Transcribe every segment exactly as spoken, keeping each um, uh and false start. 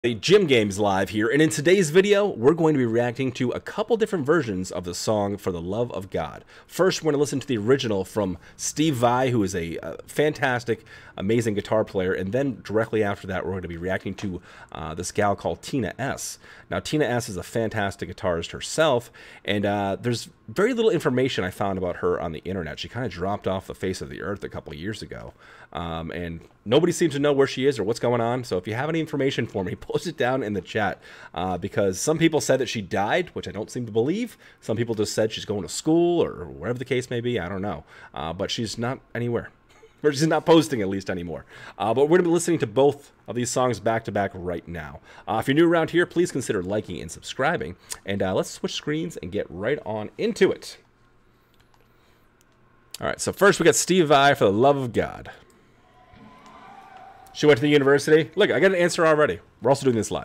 Gym Games Live here, and in today's video we're going to be reacting to a couple different versions of the song For the Love of God. First, we're going to listen to the original from Steve Vai, who is a, a fantastic, amazing guitar player, and then directly after that we're going to be reacting to uh, this gal called Tina S. Now, Tina S is a fantastic guitarist herself, and uh, there's very little information I found about her on the internet. She kind of dropped off the face of the earth a couple of years ago, um, and nobody seems to know where she is or what's going on. So if you have any information for me, post it down in the chat, uh, because some people said that she died, which I don't seem to believe. Some people just said she's going to school or whatever the case may be. I don't know, uh, but she's not anywhere. Or she's not posting, at least, anymore. Uh, but we're going to be listening to both of these songs back to back right now. Uh, if you're new around here, please consider liking and subscribing. And uh, let's switch screens and get right on into it. All right, so first we got Steve Vai, For the Love of God. She went to the university. Look, I got an answer already. We're also doing this live.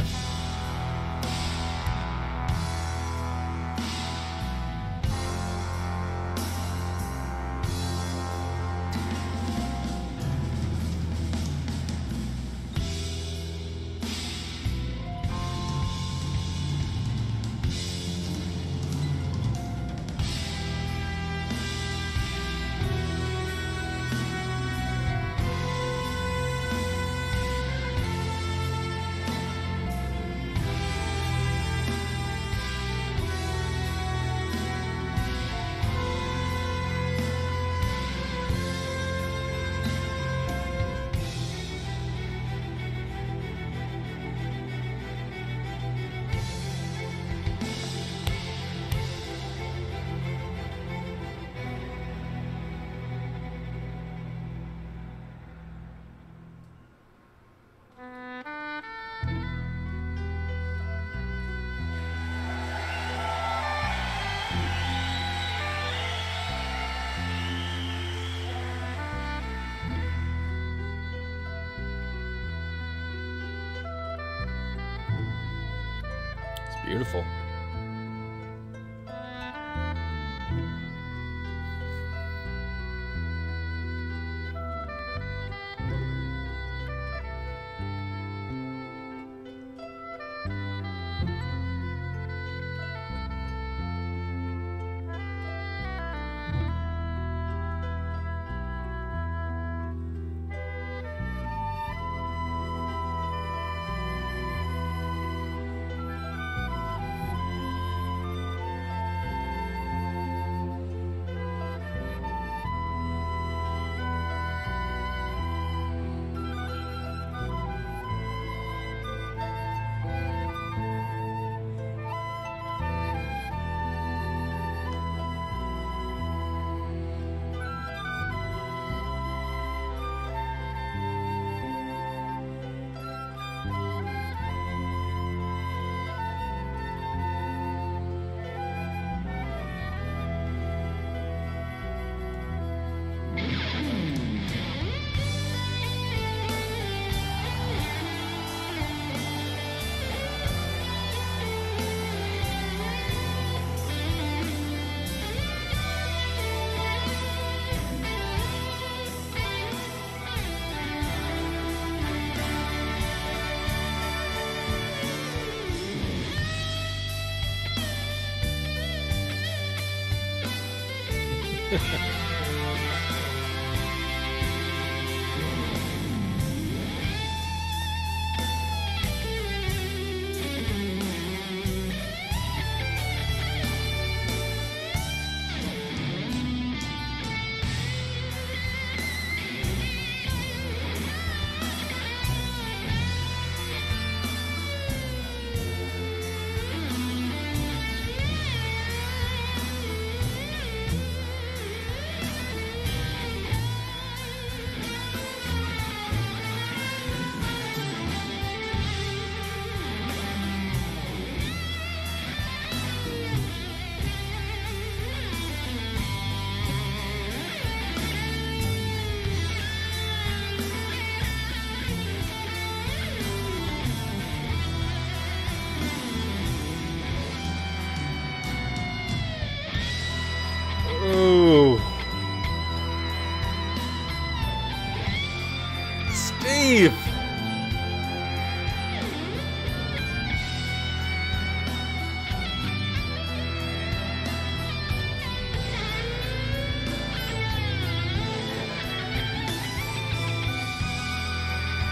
Beautiful.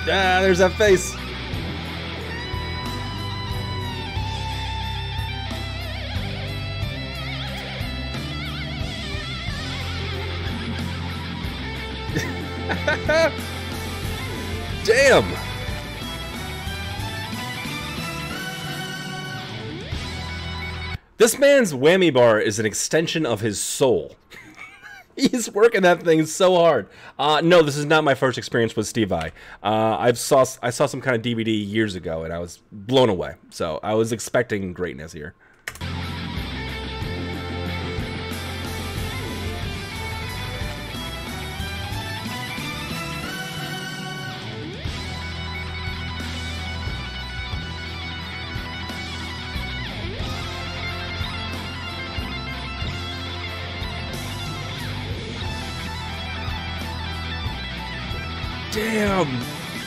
Ah, there's that face. Damn. This man's whammy bar is an extension of his soul. He's working that thing so hard. Uh, no, this is not my first experience with Steve Vai. Uh, I've saw I saw some kind of D V D years ago, and I was blown away. So I was expecting greatness here. Damn.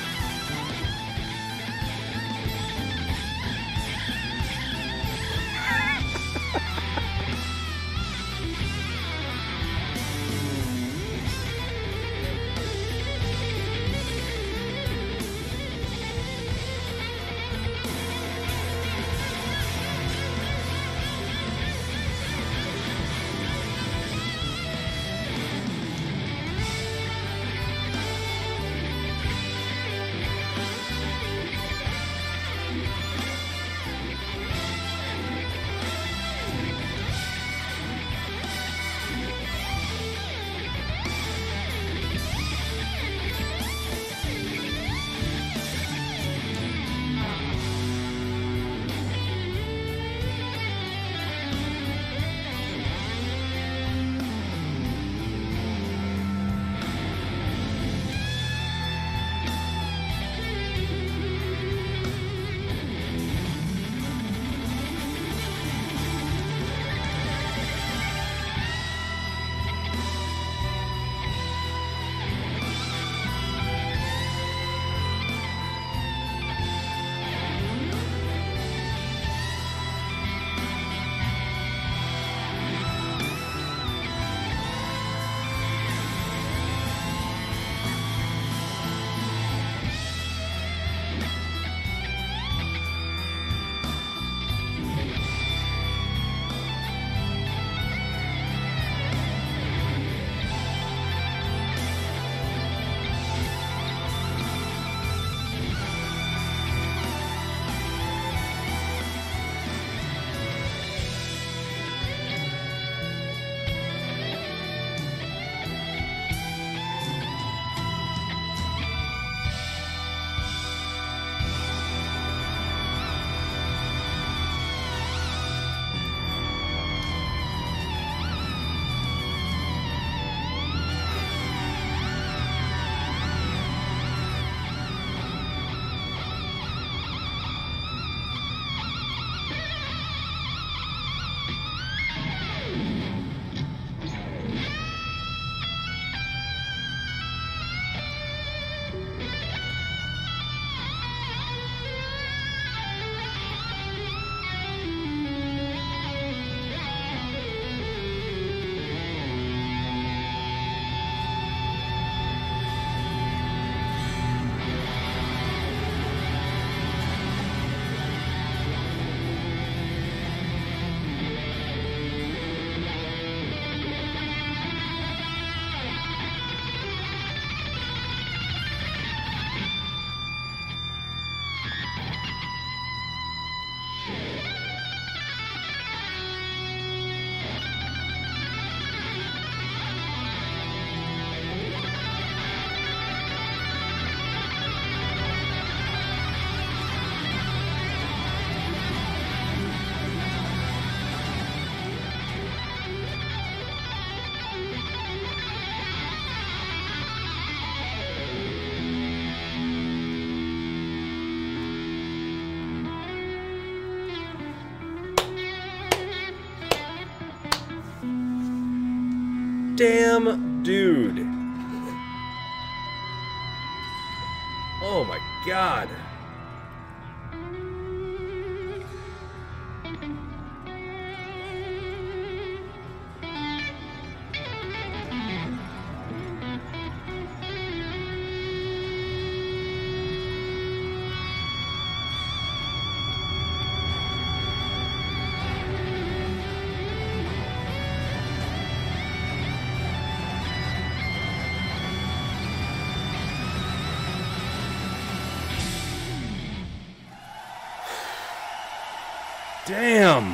Damn, dude. Oh my God. Damn.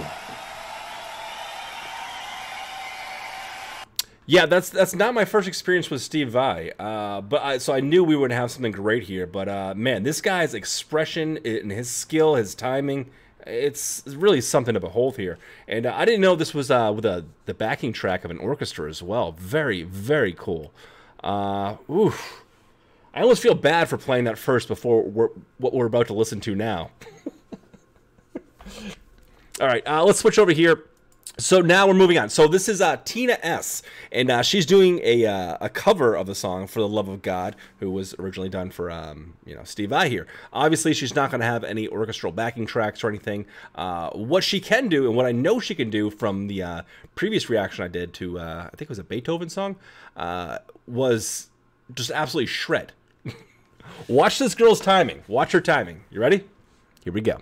Yeah, that's that's not my first experience with Steve Vai, uh, but I, so I knew we would have something great here. But uh, man, this guy's expression and his skill, his timing, it's really something to behold here. And uh, I didn't know this was uh, with a, the backing track of an orchestra as well. Very, very cool. Uh, oof. I almost feel bad for playing that first before we're, what we're about to listen to now. All right, uh, let's switch over here. So now we're moving on. So this is uh, Tina S, and uh, she's doing a uh, a cover of the song "For the Love of God," who was originally done for um, you know Steve Vai here. Obviously, she's not going to have any orchestral backing tracks or anything. Uh, what she can do, and what I know she can do from the uh, previous reaction I did to uh, I think it was a Beethoven song, uh, was just absolutely shred. Watch this girl's timing. Watch her timing. You ready? Here we go.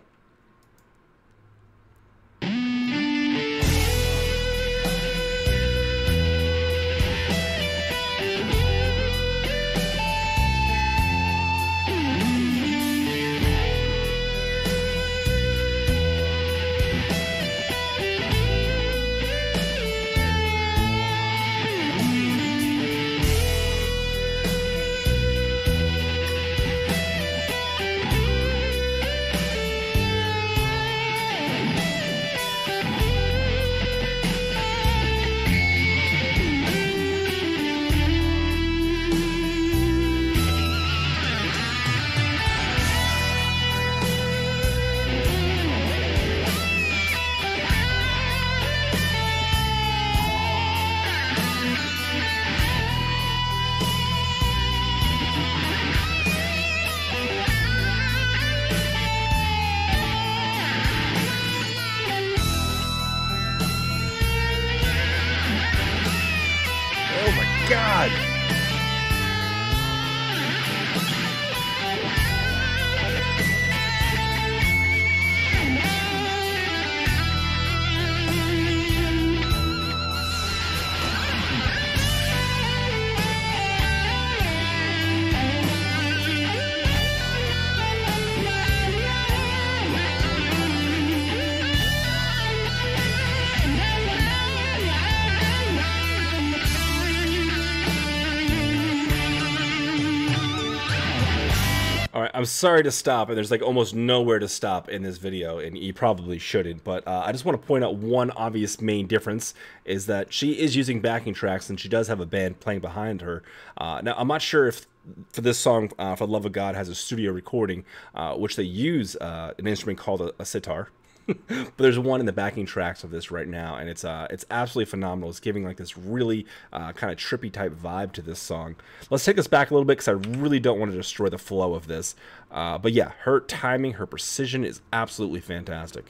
God. All right, I'm sorry to stop, and there's like almost nowhere to stop in this video, and you probably shouldn't, but uh, I just want to point out one obvious main difference is that she is using backing tracks, and she does have a band playing behind her. Uh, now, I'm not sure if for this song, uh, For the Love of God, has a studio recording, uh, which they use uh, an instrument called a, a sitar. But there's one in the backing tracks of this right now, and it's uh, it's absolutely phenomenal. It's giving like this really uh, kind of trippy type vibe to this song. Let's take this back a little bit because I really don't want to destroy the flow of this. Uh, but yeah, her timing, her precision is absolutely fantastic.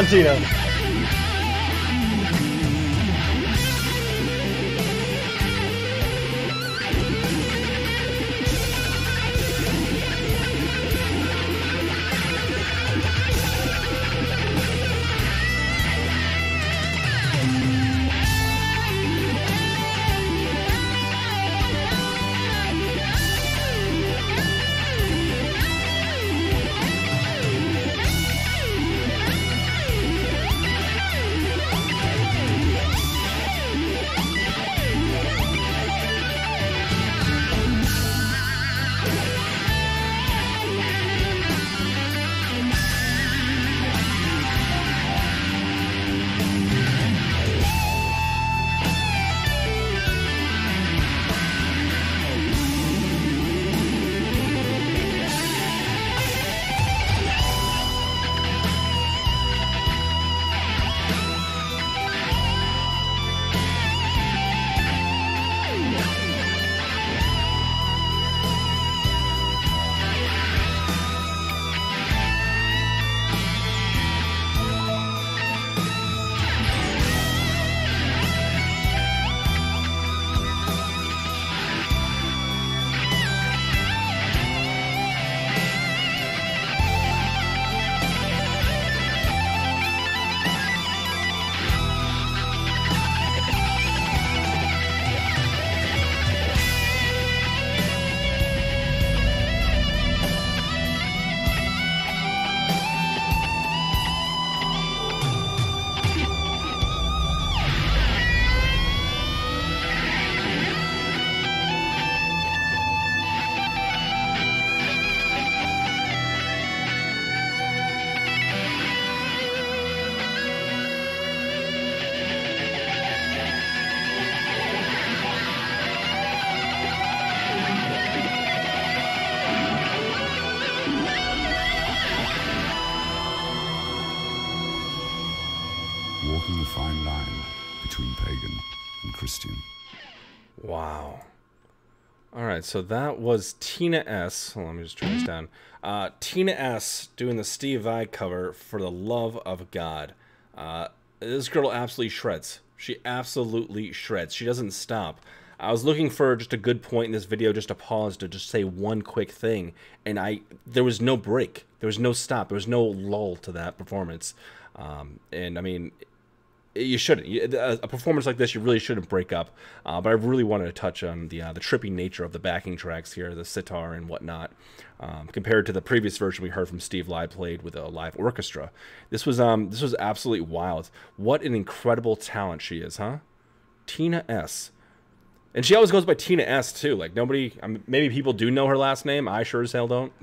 on, Tina. Walking the fine line between pagan and Christian. Wow. All right, so that was Tina S. Hold on, let me just turn this down. Uh, Tina S. doing the Steve Vai cover for the love of God. Uh, this girl absolutely shreds. She absolutely shreds. She doesn't stop. I was looking for just a good point in this video, just to pause to just say one quick thing, and I there was no break. There was no stop. There was no lull to that performance. Um, and I mean, you shouldn't. A performance like this, you really shouldn't break up. Uh, but I really wanted to touch on the uh, the trippy nature of the backing tracks here, the sitar and whatnot, um, compared to the previous version we heard from Steve Vai played with a live orchestra. This was um this was absolutely wild. What an incredible talent she is, huh? Tina S. And she always goes by Tina S too. Like nobody, I mean, maybe people do know her last name. I sure as hell don't.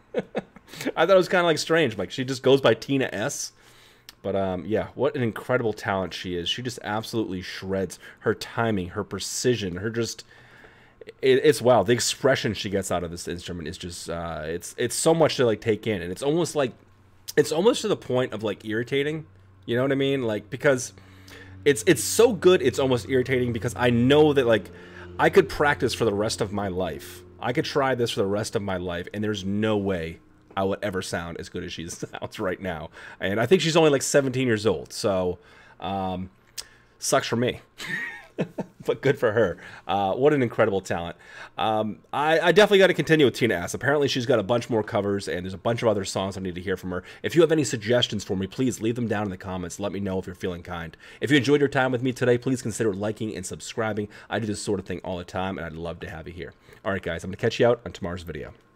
I thought it was kind of like strange. Like she just goes by Tina S. But um, yeah, what an incredible talent she is. She just absolutely shreds. Her timing, her precision, her just, it, it's wow. The expression she gets out of this instrument is just, uh, it's it's so much to like take in, and it's almost like, it's almost to the point of like irritating. You know what I mean? Like because it's it's so good, it's almost irritating because I know that like I could practice for the rest of my life. I could try this for the rest of my life, and there's no way I would ever sound as good as she sounds right now. And I think she's only like seventeen years old, so um, sucks for me. But good for her. Uh, what an incredible talent. Um, I, I definitely got to continue with Tina S. Apparently she's got a bunch more covers, and there's a bunch of other songs I need to hear from her. If you have any suggestions for me, please leave them down in the comments. Let me know if you're feeling kind. If you enjoyed your time with me today, please consider liking and subscribing. I do this sort of thing all the time, and I'd love to have you here. All right, guys, I'm going to catch you out on tomorrow's video.